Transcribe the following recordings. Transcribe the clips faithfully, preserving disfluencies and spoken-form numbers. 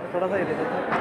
थोड़ा सा ही दे देता।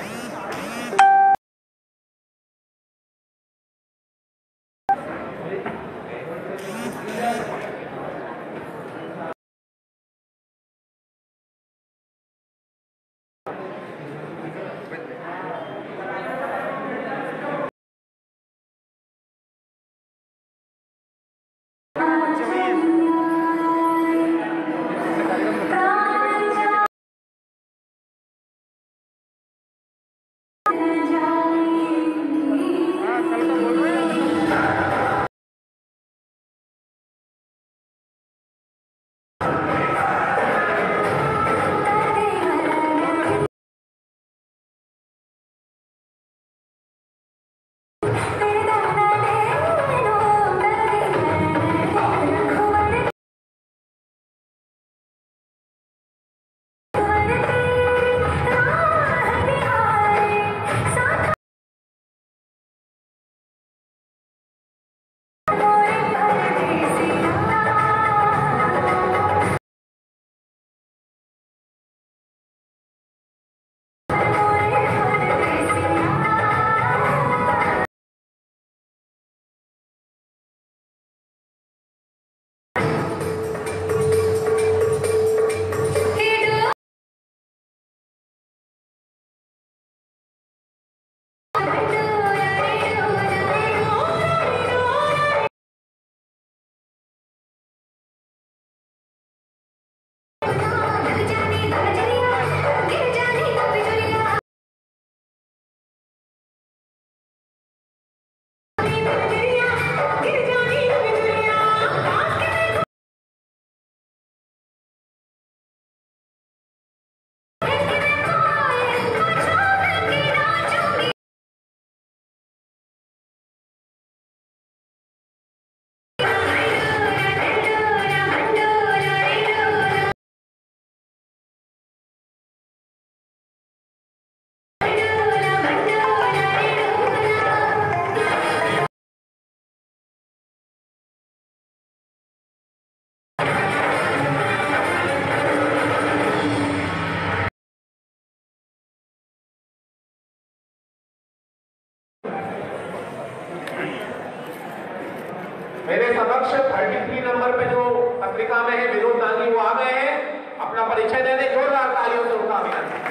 मेरे समक्ष तैंतीस नंबर पे जो पत्रिका में है विनोद दांगी वो आ गए हैं, अपना परिचय देने जोरदार तालियों से उनका अभिनंदन।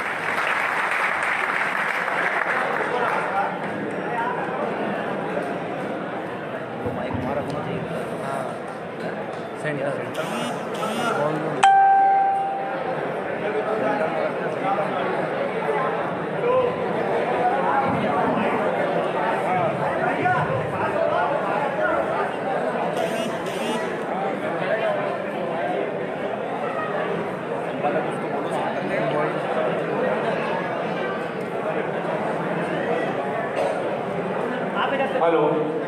माइक हमारा होना चाहिए। Centre centre hello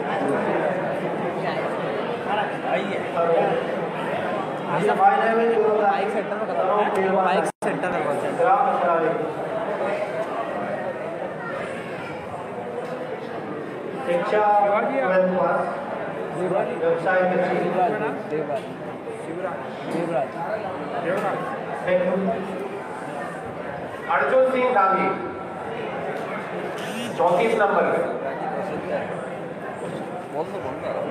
bike centre में बता रहा हूँ, बाइक सेंटर में शिक्षा व्यवसाय अर्जुन सिंह दांगी चौंतीस नंबर पे बोल दो बोल दो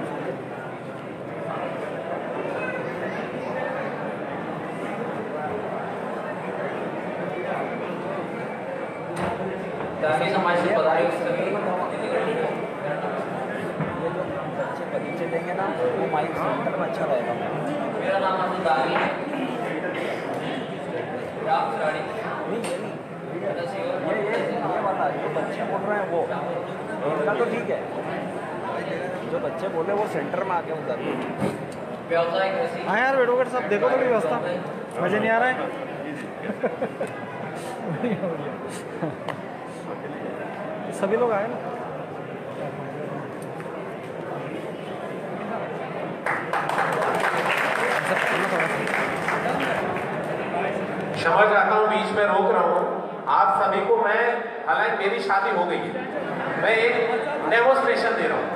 समाज से बच्चे परिचय देंगे ना वो माइक सेंटर में अच्छा रहेगा। मेरा नाम है दागी ये ये ये वाला जो बच्चे बोल रहे हैं वो इनका तो ठीक है, जो बच्चे बोले वो सेंटर में आके उधर। हाँ यार एडवोकेट साहब देखो थोड़ी व्यवस्था, मजे नहीं आ रहा है। सभी लोग आए ना। समझ रहा हूँ, बीच में रोक रहा हूँ आप सभी को। मैं हालांकि मेरी शादी हो गई है, मैं एक डेमोस्ट्रेशन दे रहा हूँ।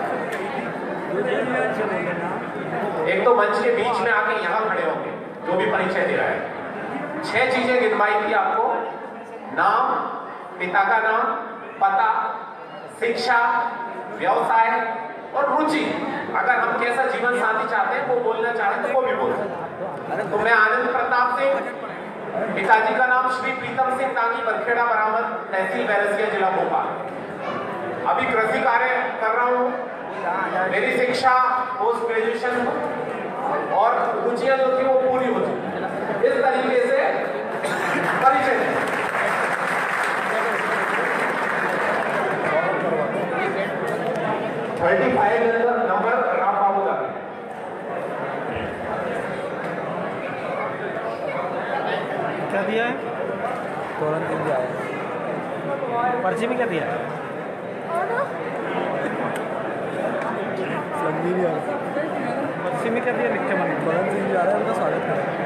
एक तो मंच के बीच में आके यहाँ खड़े होंगे जो भी परिचय दे रहा है। छह चीजें गिनवाई थी आपको, नाम, पिता का नाम, पता, शिक्षा, व्यवसाय और रुचि। अगर हम कैसा जीवन साथी चाहते हैं वो बोलना चाहते हैं तो वो भी बोल सकते। तो मैं आनंद प्रताप सिंह, पिताजी का नाम श्री प्रीतम सिंह दांगी, बरखेड़ा बरामद, तहसील बैरसिया, जिला भोपाल। अभी कृषि कार्य कर रहा हूँ। मेरी शिक्षा पोस्ट ग्रेजुएशन और रुचियां जो थी वो पूरी हो चुकी। इस तरीके से परिचय है। Thirty five number Ram Babu का क्या दिया है? तुरंत दिया है। पर्ची में क्या दिया है? पर्ची में क्या दिया? लिख के मन तुरंत सिंह जा रहा है, उनका स्वागत करें।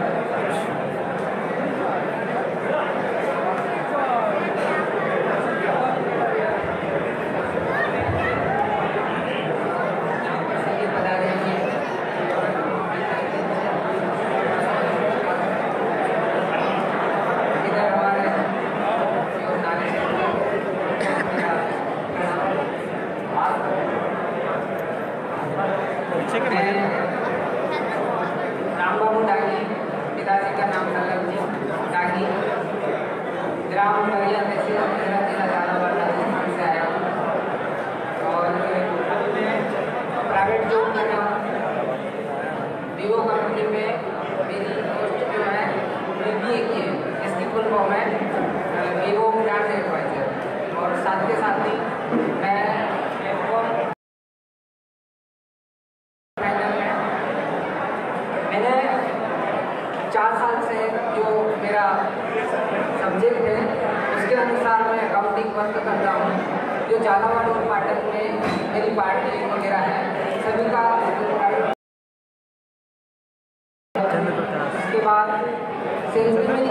राम बाबू डांगी, पिताजी का नाम संगम डांगी, ग्राम बरिया तहसील मेरा जिला झालावाड़ राजस्थान से आया हूँ। और प्राइवेट जॉब कर रहा हूँ। वीवो कंपनी में मेरी पोस्ट जो है बी ए की है। इसकी फुल फॉर्म है वीवो ब्रांड एडवाइजर। और साथ के साथ ही मैं चार साल से जो मेरा सब्जेक्ट है उसके अनुसार मैं अकाउंटिंग वर्क करता हूँ। जो झालावाड़ और पाटन में मेरी पार्टी वगैरह है सभी का। उसके बाद सेल्स में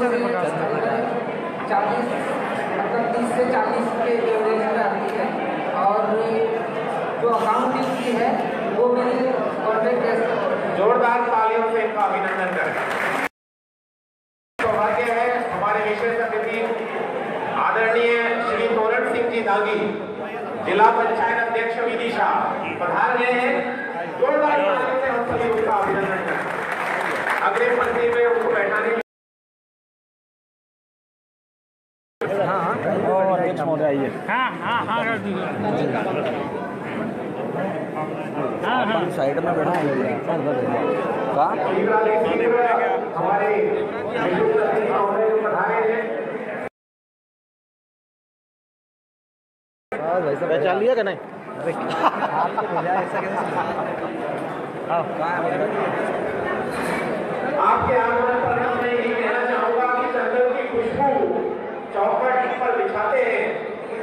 चालीस मतलब तीस से चालीस के एवरेज में आती है। और जो अकाउंटिंग की है वो मेरी कॉन्ट्रैक्ट। जोरदार तालियों से इनका अभिनंदन करें। सौभाग्य है हमारे विशेष अतिथि आदरणीय श्री तोरण सिंह जी दांगी, जिला पंचायत अध्यक्ष विदिशा पधार गए हैं। जोरदार तालियों से हम सभी उनका अभिनंदन करें। अगले पंक्ति में उनको बैठाने हाँ हाँ हाँ हाँ साइड में बैठा हमारे पहचान लिया क्या नहीं? आपके आगमन पर मैं यही कहना चाहूंगा कि चंदन की खुशबू चौखट पर बिछाते हैं।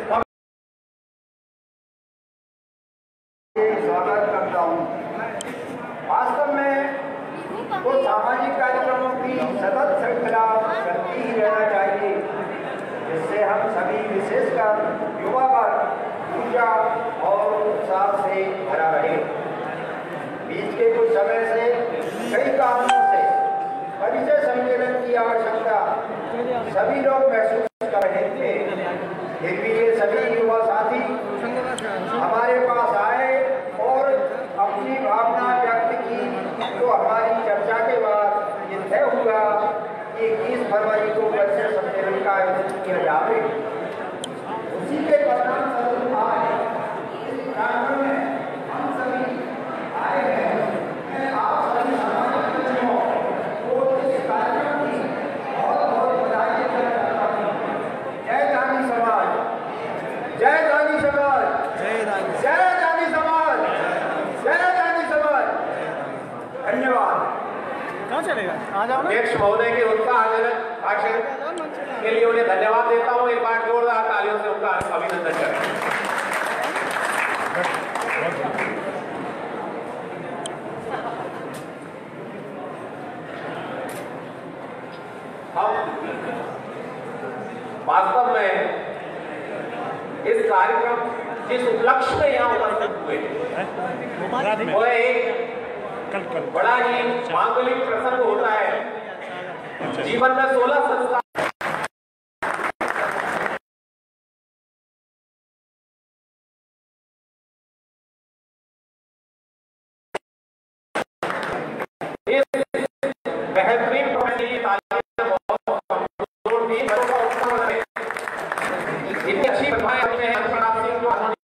स्वागत करता हूँ। वास्तव में तो सामाजिक कार्यक्रमों की सतत श्रृंखला करती ही रहना चाहिए, जिससे हम सभी विशेषकर युवा वर्ग ऊर्जा और उत्साह से भरा रहे। बीच के कुछ समय से कई कारणों से परिचय सम्मेलन की आवश्यकता सभी लोग महसूस कर रहे थे। फिर भी ये सभी युवा साथी हमारे पास आए और अपनी भावना व्यक्त की। तो हमारी चर्चा के बाद ये तय हुआ कि इक्कीस फरवरी को परिचय सम्मेलन का आयोजन किया जाए। उसी के परिणाम स्वरूप आज इस कार्यक्रम में हम सभी आए हैं। मैं आप सभी सामाजिक कर्मियों को इस कार्यक्रम की बहुत बहुत बधाई देना चाहता हूँ। जय दांगी समाज, जय दांगी समाज, जय दांगी, जय दांगी समाज, जय दांगी समाज। धन्यवाद। कहाँ चलेगा? आ जाओ ना। अध्यक्ष महोदय के उत्साहजनक भाषण के लिए उन्हें धन्यवाद देता हूँ। एक बार जोरदार तालियों से उनका अभिनंदन करें। हम वास्तव में इस कार्यक्रम जिस उपलक्ष्य में यहाँ उपस्थित हुए वो एक बड़ा ही मांगलिक प्रसंग होता है। जीवन में सोलह संस्कार इस बेहतरीन इतनी अच्छी प्रतिभाएं अपने हैं